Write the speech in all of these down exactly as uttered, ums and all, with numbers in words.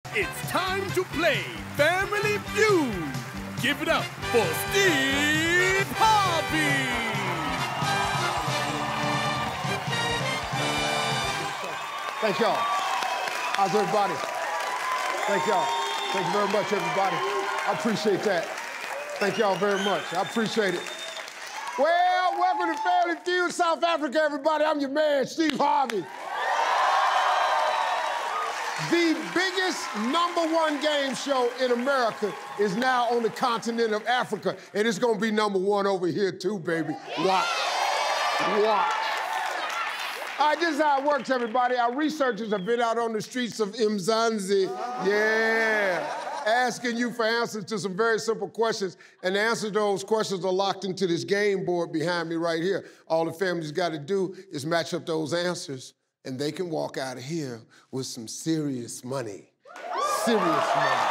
It's time to play Family Feud. Give it up for Steve Harvey. Thank y'all. How's everybody? Thank y'all. Thank you very much, everybody. I appreciate that. Thank y'all very much. I appreciate it. Well, welcome to Family Feud, South Africa, everybody. I'm your man, Steve Harvey. The biggest number one game show in America is now on the continent of Africa, and it's gonna be number one over here too, baby. Watch. Watch. All right, this is how it works, everybody. Our researchers have been out on the streets of Mzansi, yeah, asking you for answers to some very simple questions, and the answers to those questions are locked into this game board behind me right here. All the family's got to do is match up those answers, and they can walk out of here with some serious money. Serious money.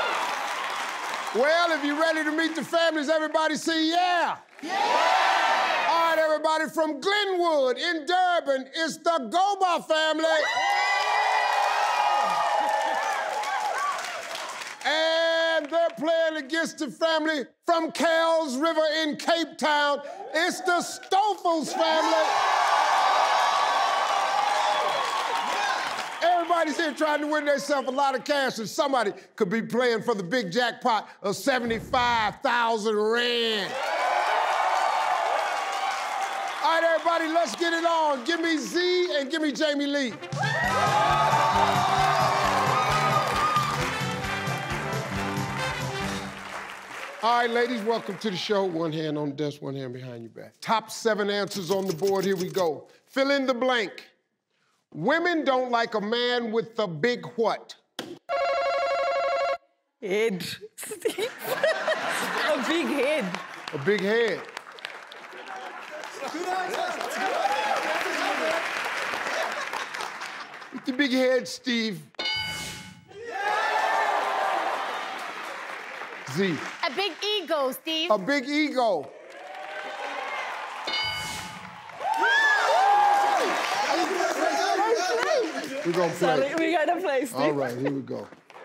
Well, if you're ready to meet the families, everybody say yeah. Yeah. All right, everybody, from Glenwood in Durban, it's the Goba family. And they're playing against the family from Kells River in Cape Town. It's the Stoffels family. Everybody's here trying to win themselves a lot of cash, and somebody could be playing for the big jackpot of seventy-five thousand rand. All right, everybody, let's get it on. Give me Z and give me Jamie Lee. All right, ladies, welcome to the show. One hand on the desk, one hand behind your back. Top seven answers on the board, here we go. Fill in the blank. Women don't like a man with a big what? Head. Steve. A big head. A big head. With the big head, Steve. Z. A big ego, Steve. A big ego. We're gonna play. Sorry, we gotta play, Steve. All right, here we go.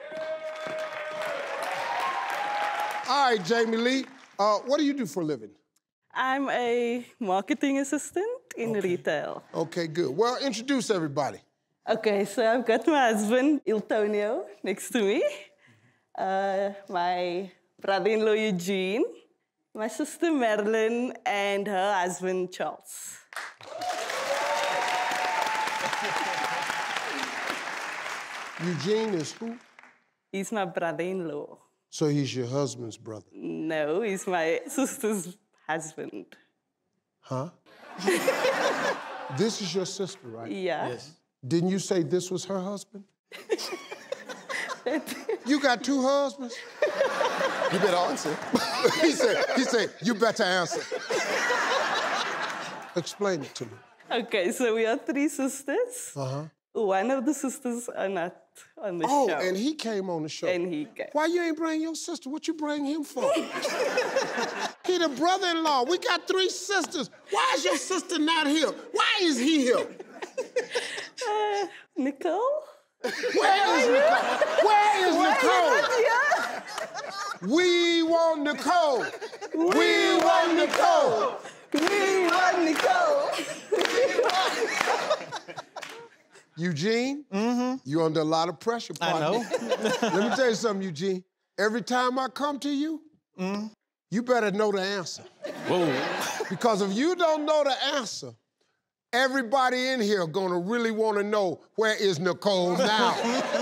All right, Jamie Lee, uh, what do you do for a living? I'm a marketing assistant in Okay. retail. Okay, good. Well, introduce everybody. Okay, so I've got my husband, Iltonio, next to me. Uh, my brother-in-law, Eugene. My sister, Marilyn, and her husband, Charles. Eugene is who? He's my brother-in-law. So he's your husband's brother? No, he's my sister's husband. Huh? This is your sister, right? Yeah. Yes. Didn't you say this was her husband? You got two husbands? You better answer. he said, he said, you better answer. Explain it to me. Okay, so we are three sisters. Uh-huh. One of the sisters are not on the Oh, show. and he came on the show. And he came. Why you ain't bring your sister? What you bring him for? He the brother-in-law. We got three sisters. Why is your sister not here? Why is he here? Uh, Nicole? Where is Nicole? Where is Nicole? We want Nicole. We want Nicole. We want Nicole. Eugene, mm-hmm. you under a lot of pressure, partner. I know. Let me tell you something, Eugene. Every time I come to you, mm. you better know the answer. Whoa. Because if you don't know the answer, everybody in here gonna really wanna know where is Nicole now.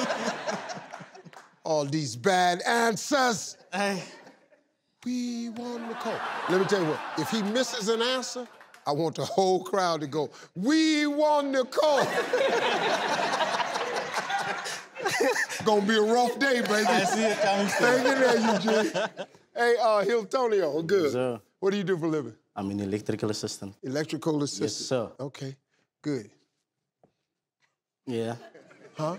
All these bad answers. Hey. We want Nicole. Let me tell you what, if he misses an answer, I want the whole crowd to go, we want Nicole. Gonna be a rough day, baby. I see it coming. Hang in there, Eugene. Hey, uh, Hiltonio, good. Yes, sir. What do you do for a living? I'm an electrical assistant. Electrical assistant? Yes, sir. Okay, good. Yeah. Huh?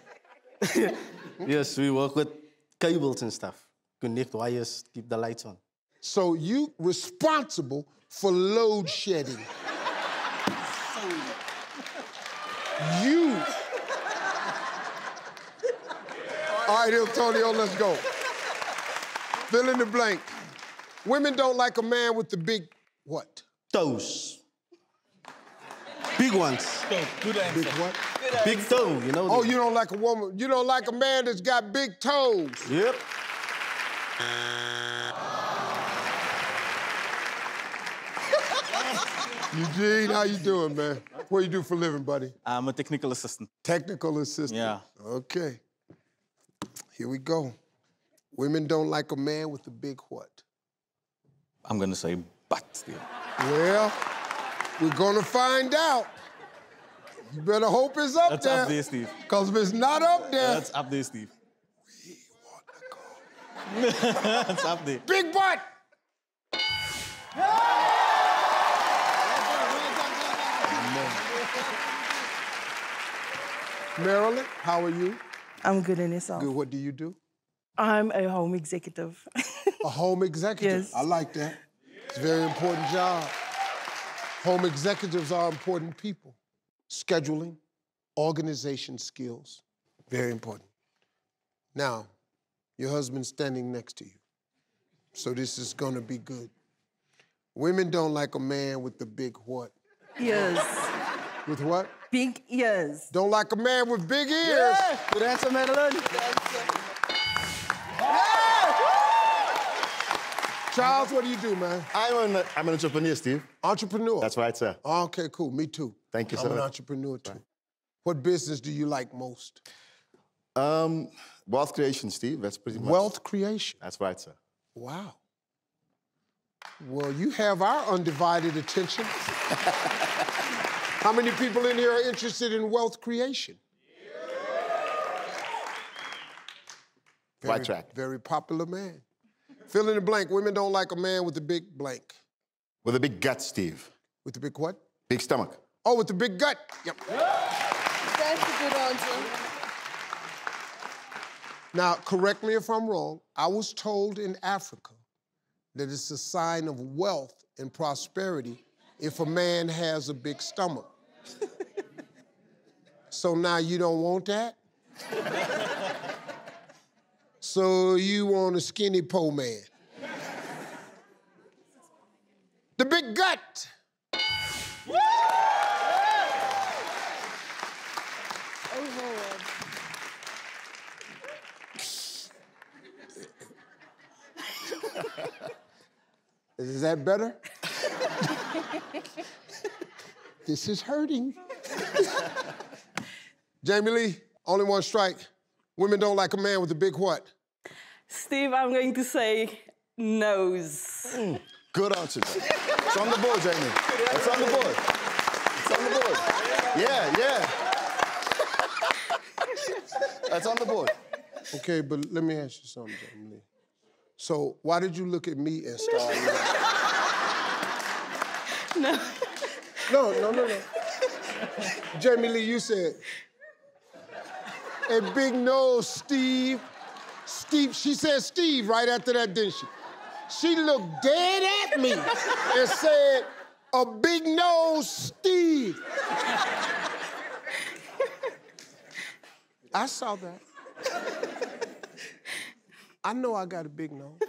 Yes, we work with cables and stuff. Connect wires, keep the lights on. So you responsible for load shedding. You. All All right, Antonio, let's go. Fill in the blank. Women don't like a man with the big what? Toes. Big ones. Good answer. Big what? Big toe, you know. Oh, you don't like a woman, you don't like a man that's got big toes. Yep. Eugene, how you doing, man? What do you do for a living, buddy? I'm a technical assistant. Technical assistant. Yeah. Okay. Here we go. Women don't like a man with a big what? I'm gonna say butt, Steve. Well, we're gonna find out. You better hope it's up That's there. up there, Steve. Because if it's not up there, That's up there, Steve. we want to go. That's up there. Big butt! Marilyn, how are you? I'm good in yourself. Good. What do you do? I'm a home executive. A home executive. Yes. I like that. It's a very important job. Home executives are important people. Scheduling, organization skills, very important. Now, your husband's standing next to you, so this is gonna be good. Women don't like a man with the big what? Ears. With what? Big ears. Don't like a man with big ears. Yeah. Good answer, Madeline. Charles, what do you do, man? I'm an, I'm an entrepreneur, Steve. Entrepreneur. That's right, sir. Okay, cool. Me too. Thank you, I'm sir. an entrepreneur too. What business do you like most? Um, wealth creation, Steve. That's pretty much. Wealth creation. That's right, sir. Wow. Well, you have our undivided attention. How many people in here are interested in wealth creation? Very, Right track. Very popular man. Fill in the blank. Women don't like a man with a big blank. With a big gut, Steve. With the big what? Big stomach. Oh, with the big gut. Yep. That's a good answer. Now, correct me if I'm wrong. I was told in Africa that it's a sign of wealth and prosperity if a man has a big stomach. So now you don't want that? So you want a skinny po man. The big gut. Is that better? This is hurting. Jamie Lee, only one strike. Women don't like a man with a big what? Steve, I'm going to say nose. Mm, good answer. It's on the board, Jamie. It's on the board. It's on the board. Yeah, yeah. That's on the board. Okay, but let me ask you something, Jamie Lee. So why did you look at me and start laughing? No. No, no, no, no. Jamie Lee, you said, a big nose, Steve. Steve, she said Steve right after that, didn't she? She looked dead at me and said, a big nose, Steve. I saw that. I know I got a big nose.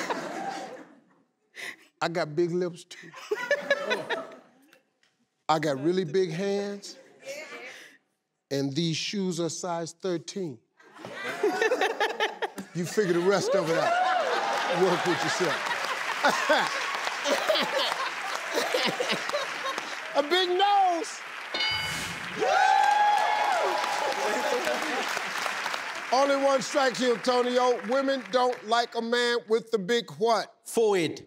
I got big lips, too. I got really big hands, and these shoes are size thirteen. You figure the rest of it out. Work with yourself. A big nose. Only one strike here, Antonio. Women don't like a man with the big what? Forehead.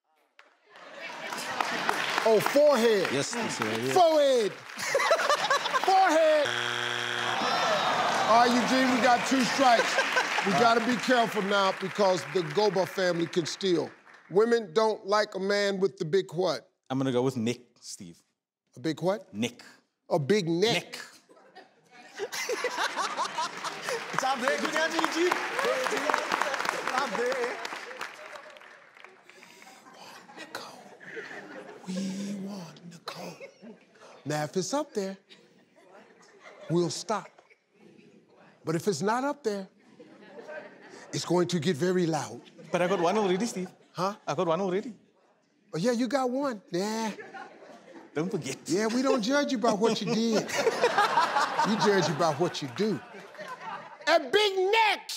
Oh, forehead. Yes, that's right. Yeah. Forehead. Forehead. All right, Eugene, we got two strikes. We gotta be careful now because the Goba family can steal. Women don't like a man with the big what? I'm gonna go with neck, Steve. A big what? Neck. A big neck. Neck. It's up there. Good answer, Eugene. It's up there. We want Nicole. Now, if it's up there, we'll stop. But if it's not up there, It's going to get very loud. But I got one already, Steve. Huh? I got one already. Oh, yeah, you got one. Yeah. Don't forget. Yeah, we don't judge you by what you did. We judge you by what you do. A big neck.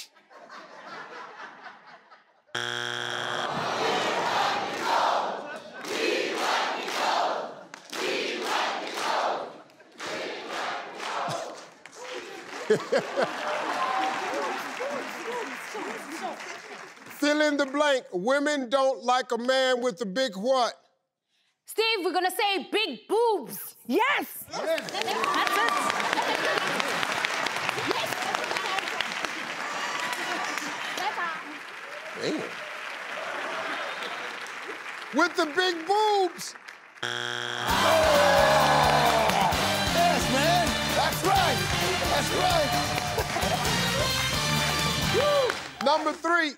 Fill in the blank. Women don't like a man with a big what? Steve, we're gonna say big boobs. Yes. That's it. Damn. With the big boobs. Yes, man. That's right. That's right. Woo. Number three.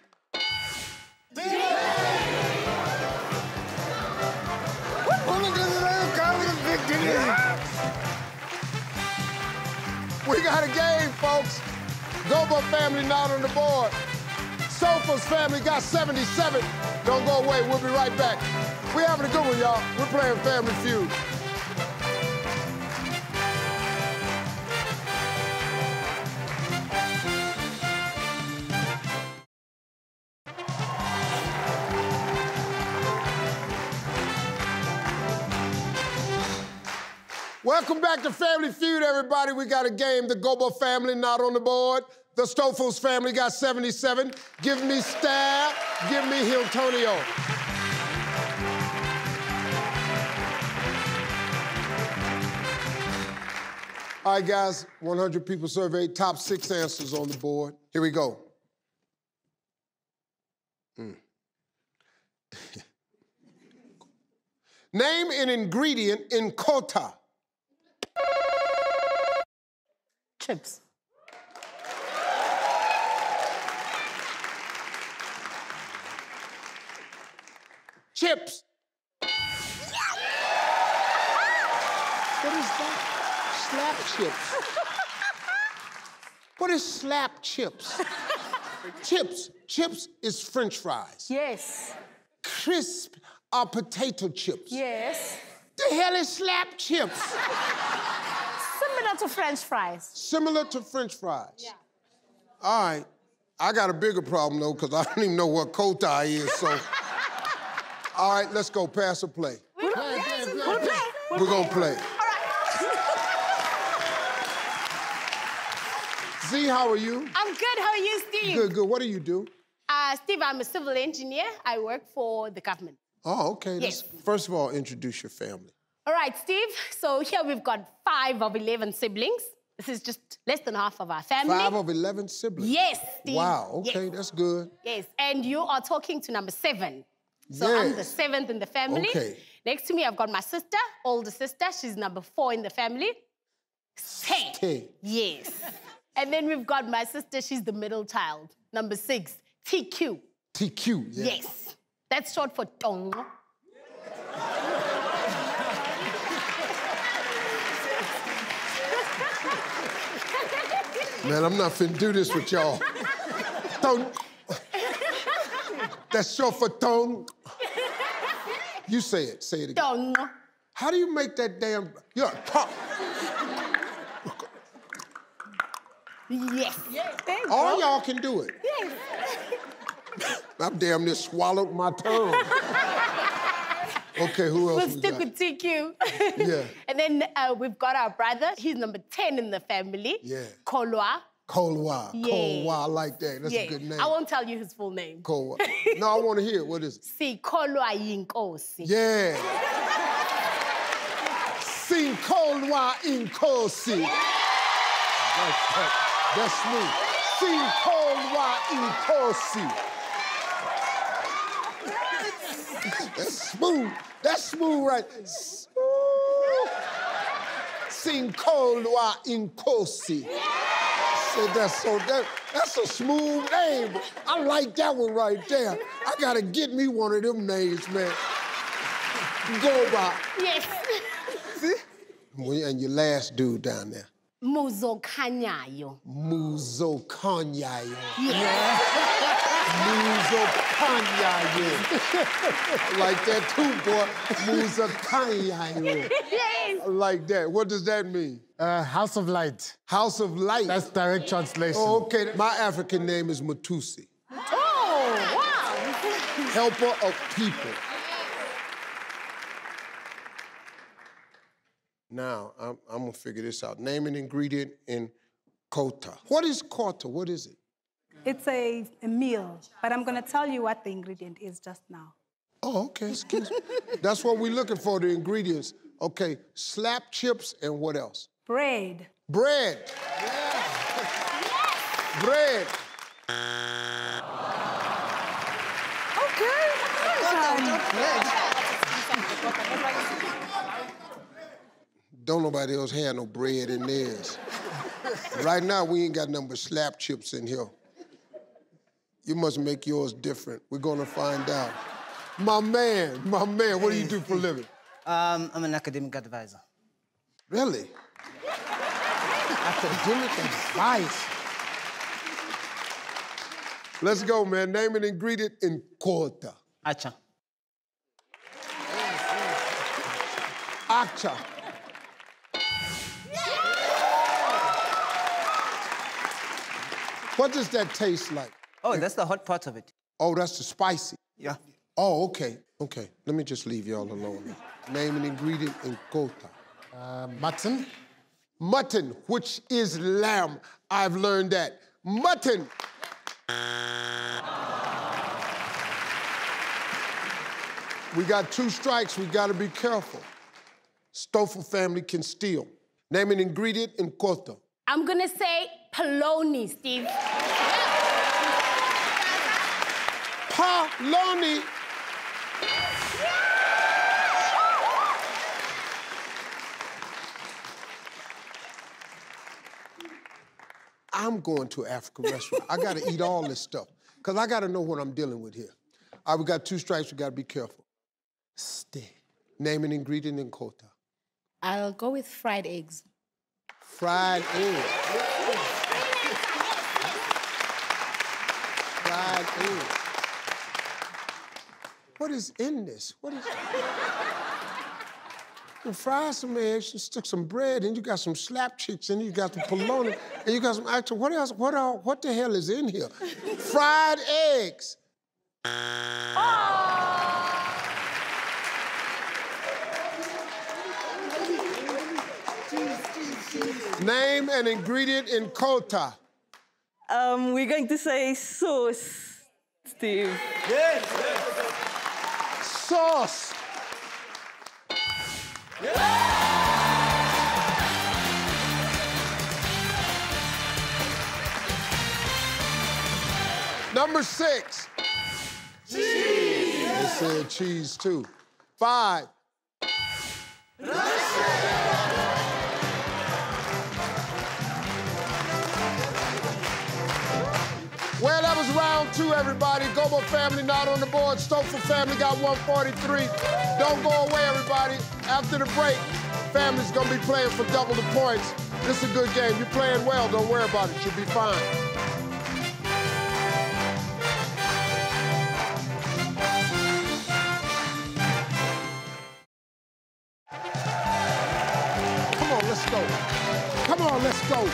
We got a game, folks. Gobo family not on the board. Sofa's family got seventy-seven. Don't go away, we'll be right back. We're having a good one, y'all. We're playing Family Feud. Welcome back to Family Feud, everybody. We got a game. The Gobo family not on the board. The Stoffels family got seventy-seven. Give me Stab. Give me Hiltonio. All right, guys, one hundred people surveyed, top six answers on the board. Here we go. Mm. Name an ingredient in kota. Chips. Chips. What is that? Slap chips. What is slap chips? Chips. Chips is French fries. Yes. Crisp are potato chips. Yes. The hell is slap chips? Similar to French fries. Similar to French fries. Yeah. All right. I got a bigger problem, though, because I don't even know what kota is, so. All right, let's go. Pass or play? We'll play. We'll play. We're going to play. All right. Z, how are you? I'm good. How are you, Steve? Good, good. What do you do? Uh, Steve, I'm a civil engineer. I work for the government. Oh, okay. Yes. Let's, first of all, introduce your family. All right, Steve. So here we've got five of eleven siblings. This is just less than half of our family. Five of eleven siblings? Yes, Steve. Wow, okay, yes. that's good. Yes, and you are talking to number seven. So yes. I'm the seventh in the family. Okay. Next to me, I've got my sister, older sister. She's number four in the family. Ten. Ten. Yes. And then we've got my sister. She's the middle child. Number six, T Q. T Q, yeah. Yes. That's short for Tong. Man, I'm not finna do this with y'all. Tong. That's short for tong. You say it. Say it again. Tong. How do you make that damn... Yeah, pop. Yes. All y'all can do it. Yes. I'm damn near swallowed my tongue. Okay, who else We'll we stick got? with T Q. Yeah. And then uh, we've got our brother. He's number ten in the family. Yeah. Kolwa. Kolwa. Yeah. Kolwa, I like that. That's Yeah. a good name. I won't tell you his full name. Kolwa. No, I want to hear it. What is it? Sikolwa yinkosi. Yeah. Sing Kolwa Inkosi. That's, that, that's me. Sing Kolwa Inkosi. That's smooth. That's smooth, right? Smooth. Sing Kolwa Inkosi. Said that's so that, that's a smooth name. I like that one right there. I gotta get me one of them names, man. Go by. Yes. See? And your last dude down there. Muzo Kanyayo. Muzo Kanyayo. Yeah. Muzokanyayo. Like that too, boy. Muzokanyayo. Yes. Like that. What does that mean? Uh, House of Light. House of Light. That's direct translation. Oh, okay. My African name is Matusi. Oh, wow. Helper of people. Now, I'm, I'm gonna figure this out. Name an ingredient in kota. What is kota? What is it? It's a, a meal, but I'm gonna tell you what the ingredient is just now. Oh, okay, excuse me. That's what we're looking for, the ingredients. Okay, slap chips and what else? Bread. Bread. Yeah. Bread. Okay. Don't nobody else have no bread in theirs. Right now, we ain't got nothing but slap chips in here. You must make yours different. We're gonna find out. My man, my man, what do you do for a living? Um, I'm an academic advisor. Really? Academic advice. Let's go, man. Name an ingredient in kota. Acha. Acha. What does that taste like? Oh, that's the hot part of it. Oh, that's the spicy? Yeah. Oh, okay, okay. Let me just leave y'all alone. Name an ingredient in kota. Uh, mutton. Mutton, which is lamb. I've learned that. Mutton. We got two strikes, we gotta be careful. Stoffel family can steal. Name an ingredient in kota. I'm gonna say polony, Steve. Polony. I'm going to an African restaurant. I gotta eat all this stuff, because I gotta know what I'm dealing with here. All right, we got two strikes, we gotta be careful. Stay. Name an ingredient in kota. I'll go with fried eggs. Fried eggs. Fried eggs. What is in this? What is... You fry some eggs, you stick some bread, and you got some slap chicks, and you got the polony, and you got some actual, what else, what, all, what the hell is in here? Fried eggs. Name an ingredient in kota. Um, we're going to say sauce, Steve. Yes. Sauce. Number six. Cheese. They said cheese too. Five. Well, that was round two, everybody. Gobo family not on the board. Stoffel family got one forty-three. Don't go away, everybody. After the break, family's gonna be playing for double the points. This is a good game. You're playing well. Don't worry about it. You'll be fine. Come on, let's go. Come on, let's go.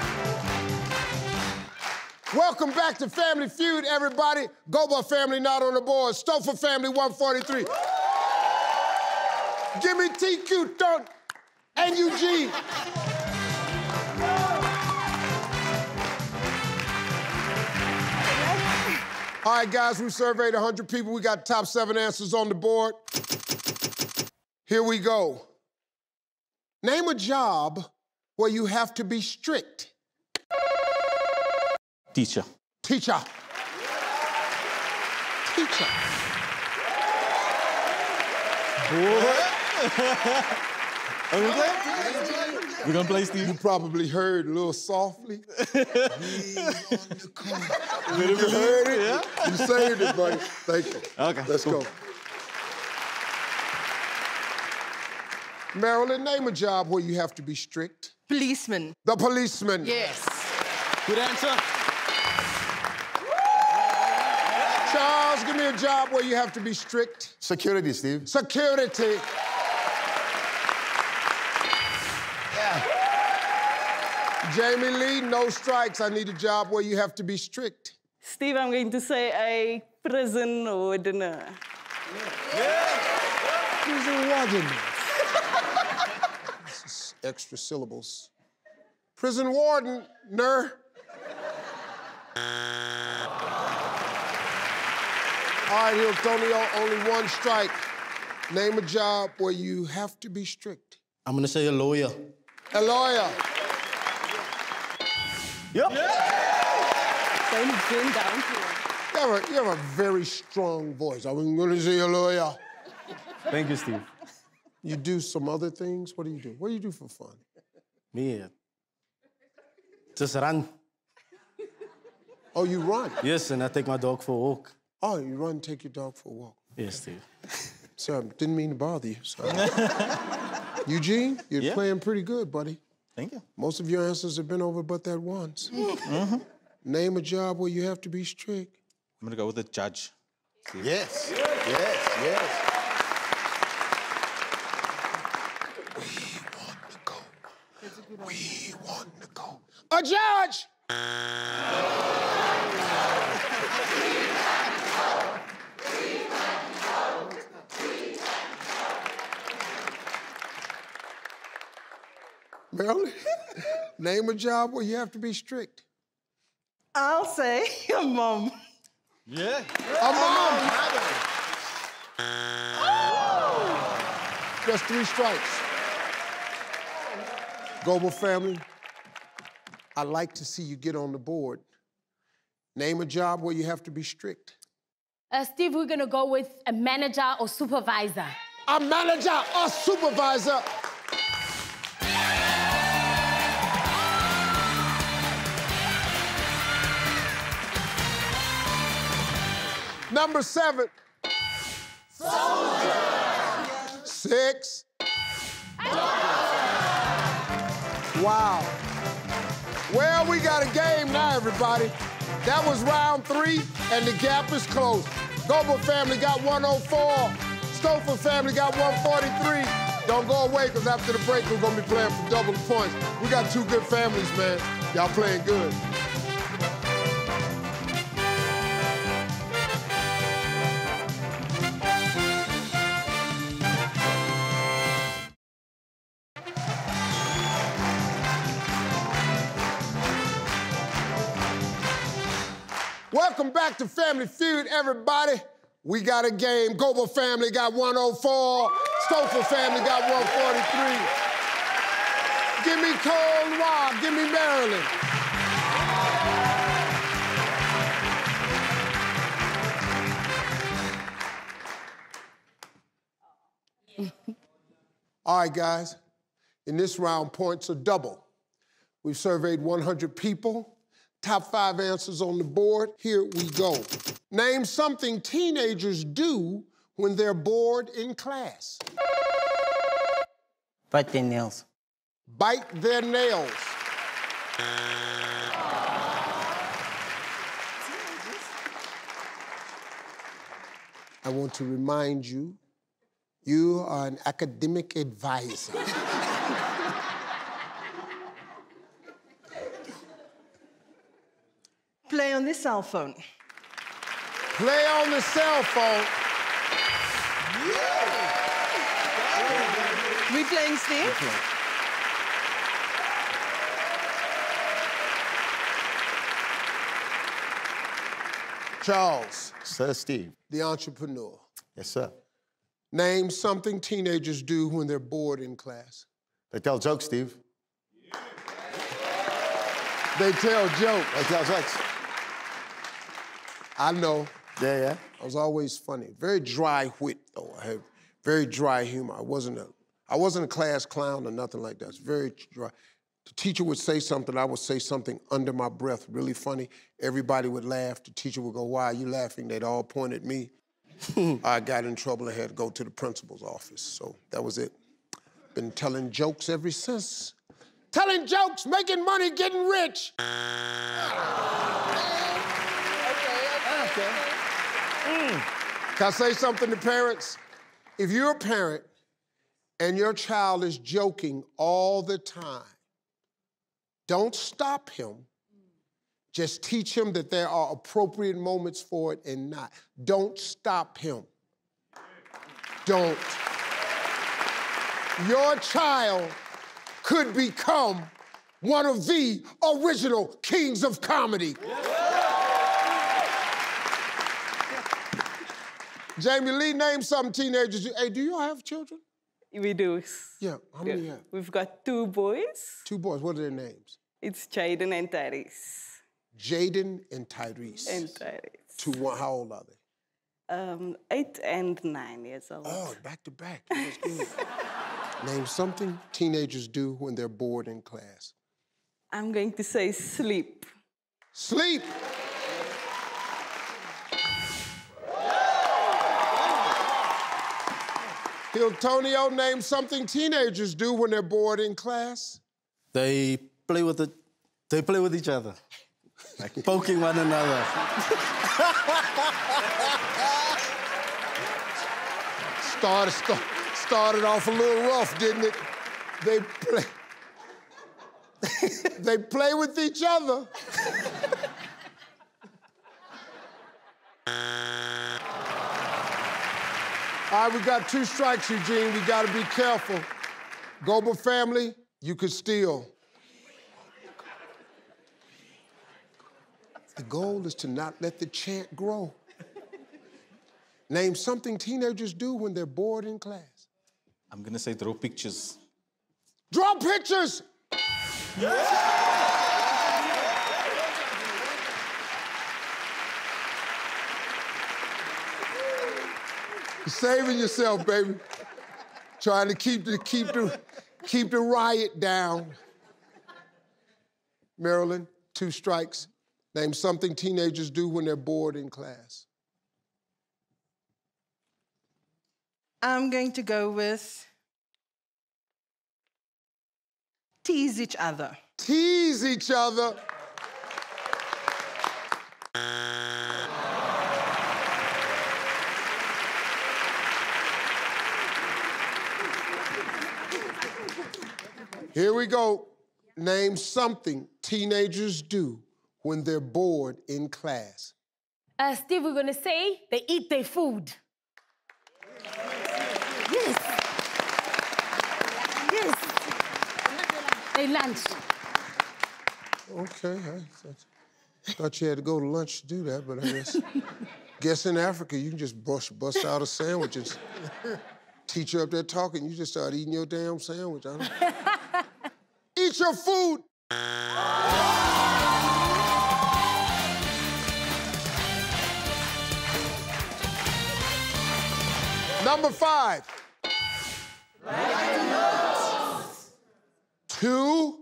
Welcome back to Family Feud, everybody. Goba family not on the board. Stoffel family one forty-three. Give me T Q, Thunk, and Eugene. All right, guys, we surveyed one hundred people. We got top seven answers on the board. Here we go. Name a job where you have to be strict. Teacher. Teacher. Teacher. Boy. Are we playing? We're gonna play, Steve? You probably heard a little softly. You heard it? Yeah. You saved it, buddy. Thank you. Okay. Let's cool. go. Marilyn, name a job where you have to be strict. Policeman. The policeman. Yes. Good answer. me a job where you have to be strict. Security, Steve. Security. Yeah. Jamie Lee, no strikes. I need a job where you have to be strict. Steve, I'm going to say a prison wardener. Prison warden. This is extra syllables. Prison warden, ner. All right, Hiltonio, only one strike. Name a job where you have to be strict. I'm gonna say a lawyer. A lawyer. Yep. Going down to You have, a, you have a very strong voice. I'm gonna say a lawyer. Thank you, Steve. You do some other things? What do you do? What do you do for fun? Me, uh, just run. Oh, you run? Yes, and I take my dog for a walk. Oh, you run, take your dog for a walk. Yes, Steve. Sorry, didn't mean to bother you. Sorry. Eugene, you're Yeah. playing pretty good, buddy. Thank you. Most of your answers have been over but that once. Mm-hmm. Name a job where you have to be strict. I'm gonna go with the judge. Steve. Yes. Yes, yes. We want to go. We want to go. A judge! Marilyn, name a job where you have to be strict. I'll say a mom. Yeah. A mom! Just three strikes. Global family, I'd like to see you get on the board. Name a job where you have to be strict. Uh, Steve, we're gonna go with a manager or supervisor. A manager or supervisor. Number seven. Soldier. Six. Wow. Well, we got a game now, everybody. That was round three, and the gap is closed. Goble family got one oh four. Stouffer family got one forty-three. Don't go away, because after the break, we're going to be playing for double the points. We got two good families, man. Y'all playing good. Welcome back to Family Feud, everybody. We got a game. Goble family got one oh four. Stouffer family got one forty-three. Give me Cold Noir. Give me Maryland. All right, guys. In this round, points are double. We've surveyed one hundred people. Top five answers on the board. Here we go. Name something teenagers do when they're bored in class. Bite their nails. Bite their nails. I want to remind you, you are an academic advisor. Play on the cell phone. Play on the cell phone. We playing, Steve? Charles. Sir Steve. The entrepreneur. Yes, sir. Name something teenagers do when they're bored in class. They tell jokes, Steve. They tell jokes. They tell jokes. I know. Yeah, yeah. I was always funny. Very dry wit, though. I had very dry humor. I wasn't a, I wasn't a class clown or nothing like that. It's very dry. The teacher would say something, I would say something under my breath, really funny. Everybody would laugh. The teacher would go, "Why are you laughing?" They'd all point at me. I got in trouble and had to go to the principal's office. So that was it. Been telling jokes ever since. Telling jokes, making money, getting rich. Okay. Can I say something to parents? If you're a parent and your child is joking all the time, don't stop him. Just teach him that there are appropriate moments for it and not. Don't stop him. Don't. Your child could become one of the original kings of comedy. Jamie Lee, name some teenagers. Hey, do you all have children? We do. Yeah, how many do you have? We've got two boys. Two boys, what are their names? It's Jaden and Tyrese. Jaden and Tyrese. And Tyrese. Two, one, how old are they? Um, eight and nine years old. Oh, back to back, that's good. Name something teenagers do when they're bored in class. I'm going to say sleep. Sleep! Hiltonio, name something teenagers do when they're bored in class. They play with the, they play with each other, like poking one another. started, start, started off a little rough, didn't it? They play, they play with each other. All right, we got two strikes, Eugene. We gotta be careful. Goba family, you could steal. The goal is to not let the chant grow. Name something teenagers do when they're bored in class. I'm gonna say draw pictures. Draw pictures! You're saving yourself, baby. Trying to keep the, keep the, keep the riot down. Marilyn, two strikes. Name something teenagers do when they're bored in class. I'm going to go with tease each other. Tease each other. Here we go. Name something teenagers do when they're bored in class. Uh, Steve, we're gonna say they eat their food. Yes. Yes. They lunch. Okay, I thought you had to go to lunch to do that, but I guess, guess in Africa you can just bust, bust out a sandwich and teacher up there talking, you just start eating your damn sandwich. I don't... Eat your food. Number five. Two.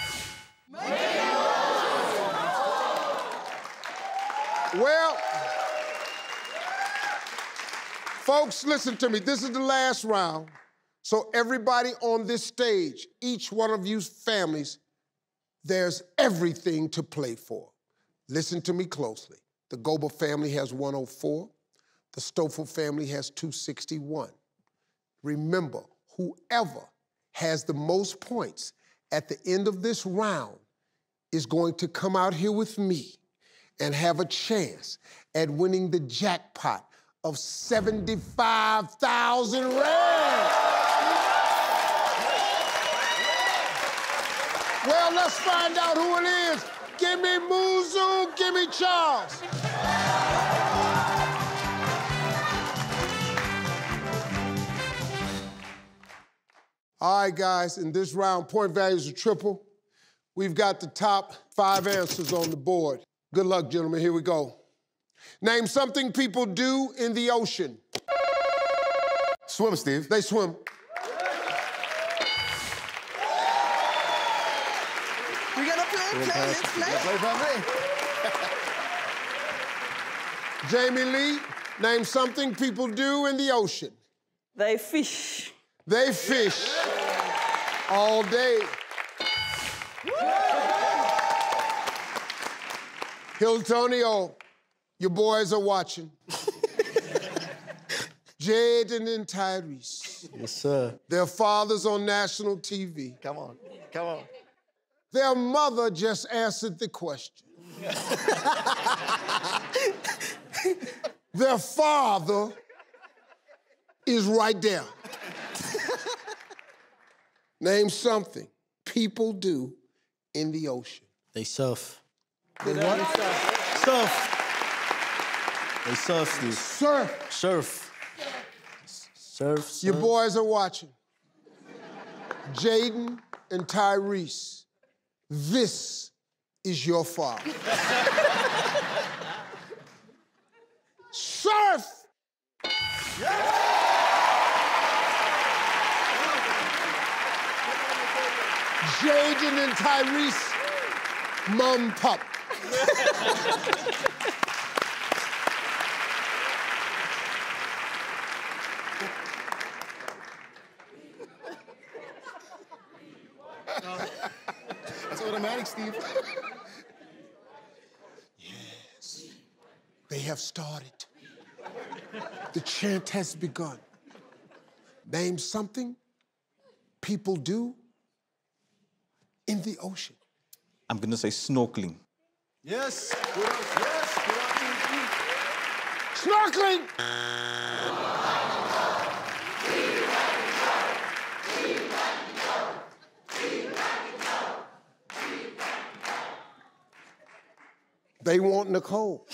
Well, folks, listen to me. This is the last round. So everybody on this stage, each one of you's families, there's everything to play for. Listen to me closely. The Goba family has one oh four. The Stoffel family has two sixty-one. Remember, whoever has the most points at the end of this round is going to come out here with me and have a chance at winning the jackpot of seventy-five thousand rands. Well, let's find out who it is. Give me Muzu, give me Charles. All right, guys, in this round, point values are triple. We've got the top five answers on the board. Good luck, gentlemen, here we go. Name something people do in the ocean. Swim, Steve. They swim. We're gonna play, play, let's play. Play by me. Jamie Lee, name something people do in the ocean. They fish. They fish all day. Hiltonio, your boys are watching. Jaden and Tyrese. Yes, sir. Their father's on national T V. Come on, come on. Their mother just answered the question. Their father is right there. Name something people do in the ocean. They surf. They what? Surf. They surf, Steve. Surf. Surf. Surf, surf. Your boys are watching. Jaden and Tyrese, this is your father. Surf! Jaden and Tyrese, mum pup. That's automatic, Steve. Yes. They have started. The chant has begun. Name something people do in the ocean. I'm gonna say snorkeling. Yes. Yes. Snorkeling! They want Nicole.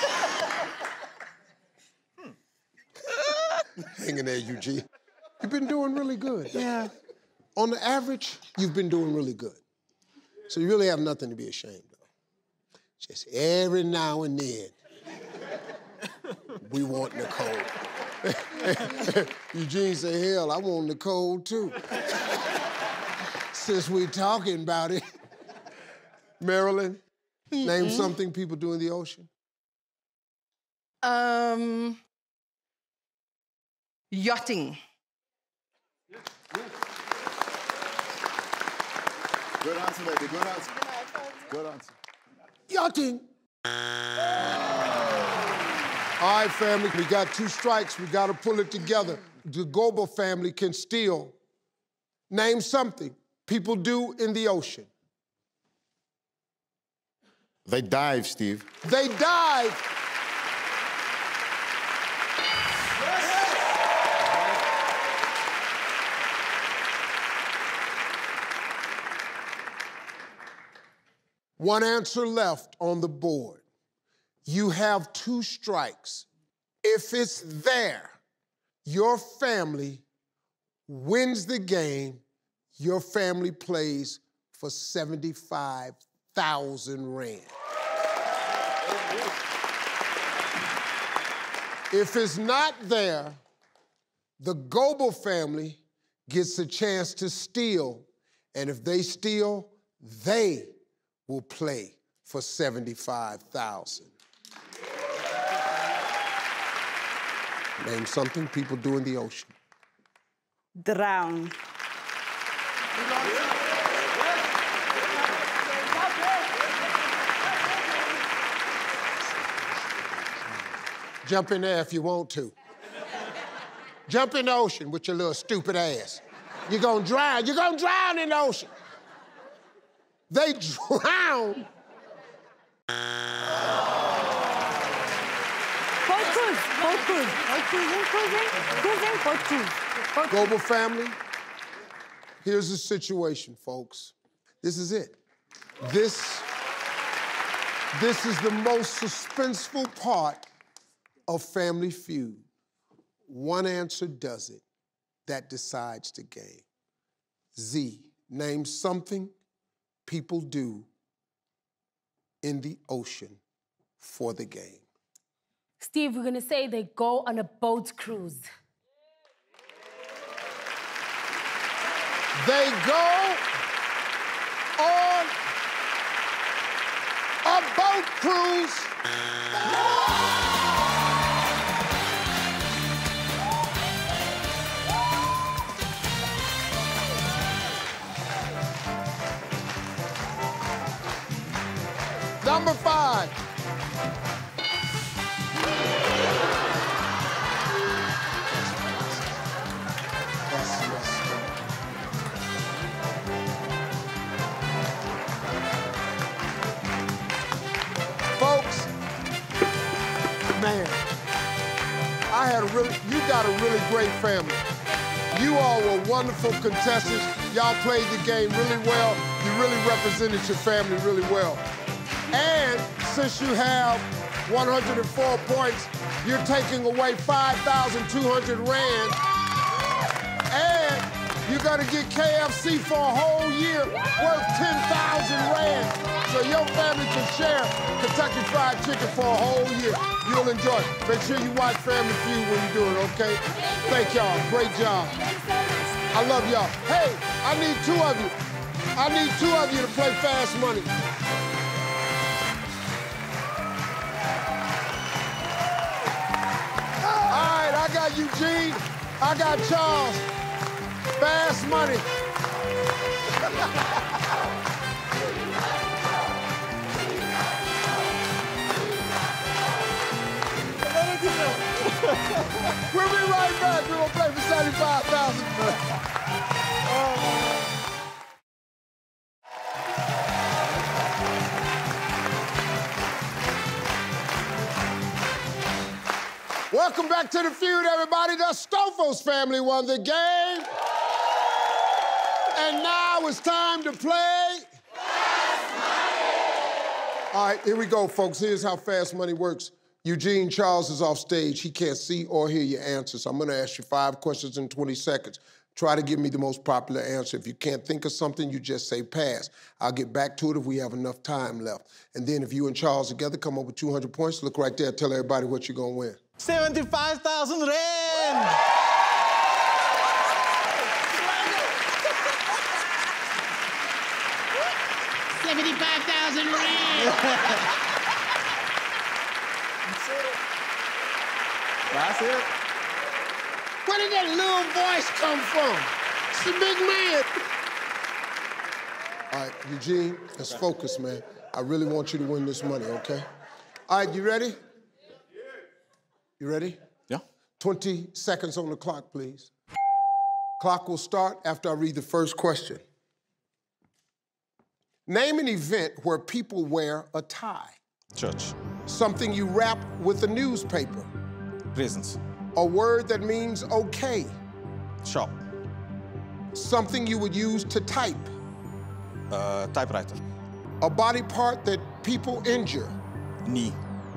Hang in there, Eugene. You've been doing really good. Yeah. On the average, you've been doing really good. So you really have nothing to be ashamed of. Just every now and then, we want Nicole. Eugene said, hell, I want Nicole too. Since we're talking about it. Marilyn, mm-hmm. Name something people do in the ocean. Um, yachting. Good answer, baby. Good answer. Good answer. Yachting. All right, family, we got two strikes. We got to pull it together. The Goebel family can still name something people do in the ocean. They dive, Steve. They dive. One answer left on the board. You have two strikes. If it's there, your family wins the game. Your family plays for seventy-five thousand rand. If it's not there, the Goebel family gets a chance to steal, and if they steal, they will play for seventy-five thousand. Name something people do in the ocean. Drown. Jump in there if you want to. Jump in the ocean with your little stupid ass. You're gonna drown. You're gonna drown in the ocean. They drown. Goebel family, here's the situation, folks. This is it. This, this is the most suspenseful part of Family Feud. One answer does it. That decides the game. Z, name something people do in the ocean for the game. Steve, we're gonna say they go on a boat cruise. They go on a boat cruise. Number five. Man, I had a really, you got a really great family. You all were wonderful contestants. Y'all played the game really well. You really represented your family really well. And since you have one hundred four points, you're taking away five thousand two hundred rand. And you're gonna get K F C for a whole year worth ten thousand rand. So your family can share Kentucky Fried Chicken for a whole year. You'll enjoy it. Make sure you watch Family Feud when you do it, okay? Thank y'all, great job. I love y'all. Hey, I need two of you. I need two of you to play Fast Money. All right, I got Eugene, I got Charles. Fast Money. We'll be right back. We're gonna play for seventy-five thousand dollars. Oh. Welcome back to the feud, everybody. The Stoffels family won the game. And now it's time to play Fast Money. All right, here we go, folks. Here's how Fast Money works. Eugene Charles is off stage. He can't see or hear your answers. I'm gonna ask you five questions in twenty seconds. Try to give me the most popular answer. If you can't think of something, you just say pass. I'll get back to it if we have enough time left. And then if you and Charles together come up with two hundred points, look right there, tell everybody what you're gonna win. seventy-five thousand rand! seventy-five thousand rand! That's it. Where did that little voice come from? It's the big man. All right, Eugene, let's focus, man. I really want you to win this money, okay? All right, you ready? You ready? Yeah. twenty seconds on the clock, please. Clock will start after I read the first question. Name an event where people wear a tie. Church. Something you wrap with a newspaper. Prisons. A word that means okay. Shop. Something you would use to type. Uh, typewriter. A body part that people injure. Knee.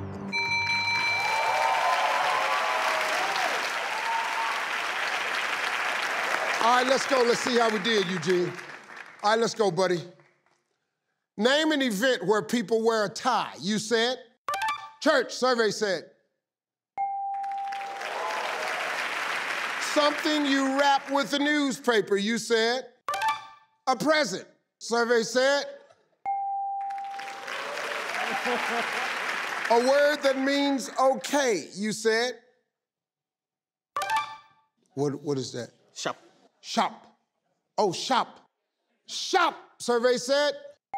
All right, let's go. Let's see how we did, Eugene. All right, let's go, buddy. Name an event where people wear a tie. You said? Church, survey said. Something you wrap with a newspaper. You said? A present. Survey said? A word that means okay. You said? What, what is that? Shop. Shop. Oh, shop. Shop, survey said.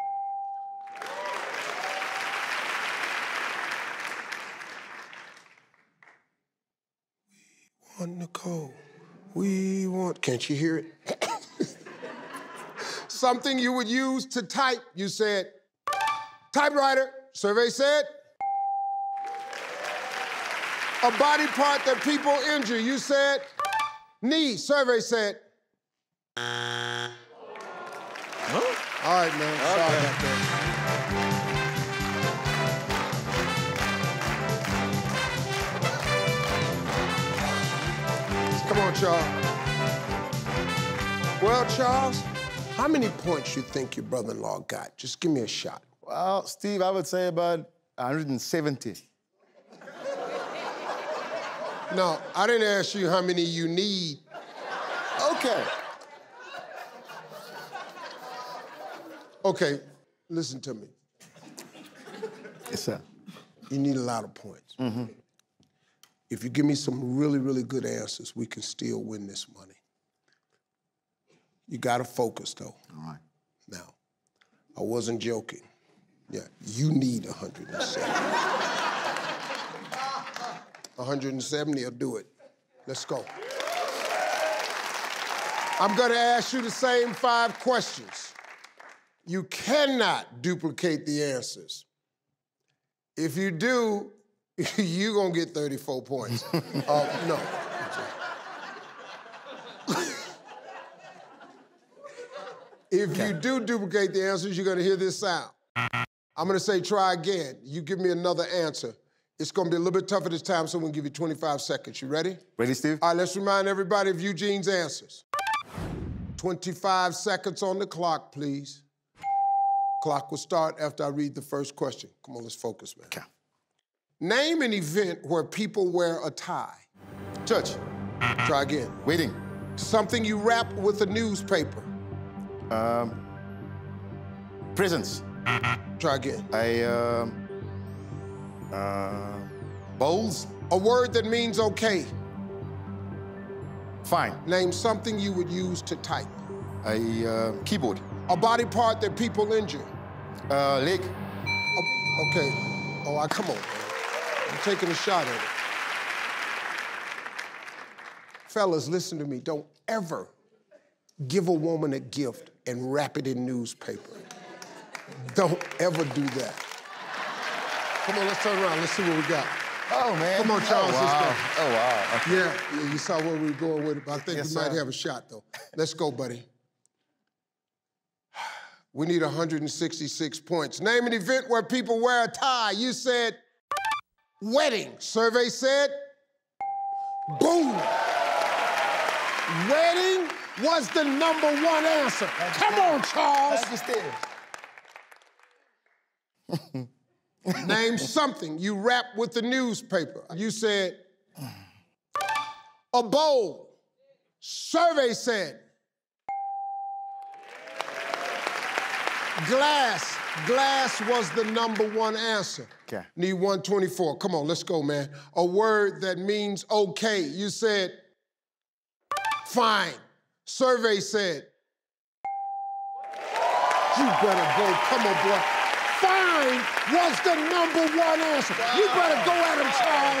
We want Nicole. We want, can't you hear it? Something you would use to type, you said. Typewriter, survey said. A body part that people injure, you said. Knee, survey said. Huh? All right, man. Okay. Sorry about that. Come on, Charles. Well, Charles, how many points you think your brother-in-law got? Just give me a shot. Well, Steve, I would say about one hundred seventy. No, I didn't ask you how many you need. Okay. Okay, listen to me. Yes, sir. You need a lot of points. Mm-hmm. If you give me some really, really good answers, we can still win this money. You gotta focus, though. All right. Now, I wasn't joking. Yeah, you need one hundred seventy. one hundred seventy will do it. Let's go. I'm gonna ask you the same five questions. You cannot duplicate the answers. If you do, You're gonna get thirty-four points. uh, no. If okay. you do duplicate the answers, you're gonna hear this sound. I'm gonna say try again. You give me another answer. It's gonna be a little bit tougher this time, so I'm gonna give you twenty-five seconds. You ready? Ready, Steve? All right, let's remind everybody of Eugene's answers. twenty-five seconds on the clock, please. Clock will start after I read the first question. Come on, let's focus, man. Okay. Name an event where people wear a tie. Church. Try again. Waiting. Something you wrap with a newspaper. Um, prisons. Try again. I, um, uh, bowls. A word that means okay. Fine. Name something you would use to type. A uh, keyboard. A body part that people injure. Uh, leg. Oh, okay. Oh, I, come on, man. I'm taking a shot at it. Fellas, listen to me. Don't ever give a woman a gift and wrap it in newspaper. Don't ever do that. Come on, let's turn around. Let's see what we got. Oh, man. Come on, Charles. Oh, wow. Let's go. Oh, wow. Okay. Yeah, yeah, you saw where we were going with it, but I think Yes, we might sir. have a shot, though. Let's go, buddy. We need one hundred sixty-six points. Name an event where people wear a tie. You said wedding. Survey said boom. Wedding was the number one answer. Come on, Charles. Name something you wrap with the newspaper. You said a bowl. Survey said glass. Glass was the number one answer. Okay. Need one twenty-four. Come on, let's go, man. A word that means okay. You said fine. Survey said you better go. Come on, boy. Fine was the number one answer. Wow. You better go at him,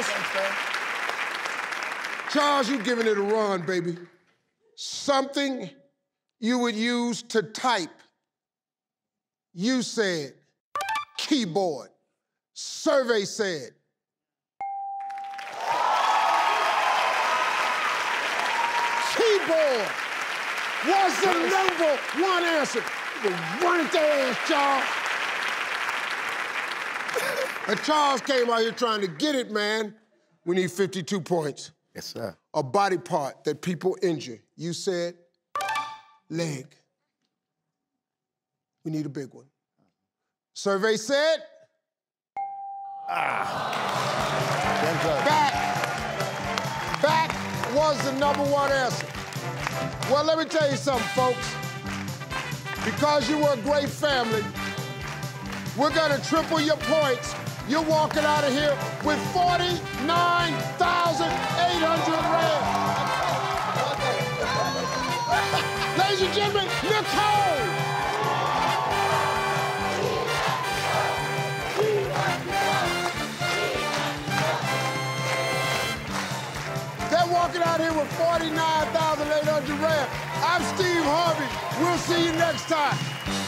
Charles. Charles, you giving it a run, baby. Something you would use to type. You said keyboard. Survey said keyboard was the number one answer. You run at their ass, Charles. And Charles came out here trying to get it, man. We need fifty-two points. Yes, sir. A body part that people injure. You said leg. We need a big one. Survey said ah. back. Back was the number one answer. Well, let me tell you something, folks. Because you were a great family, we're gonna triple your points. You're walking out of here with forty-nine thousand eight hundred rand. Ladies and gentlemen, Nicole! They're walking out here with forty-nine thousand eight hundred rand. I'm Steve Harvey. We'll see you next time.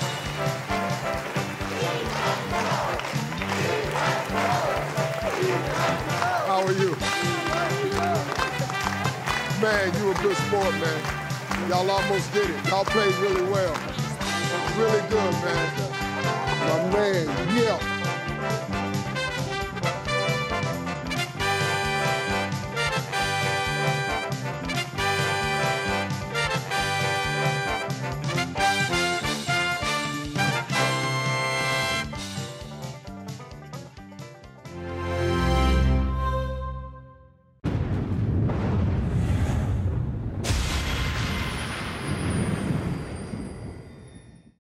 How are you? Man, you a good sport, man. Y'all almost did it. Y'all played really well. Really good, man.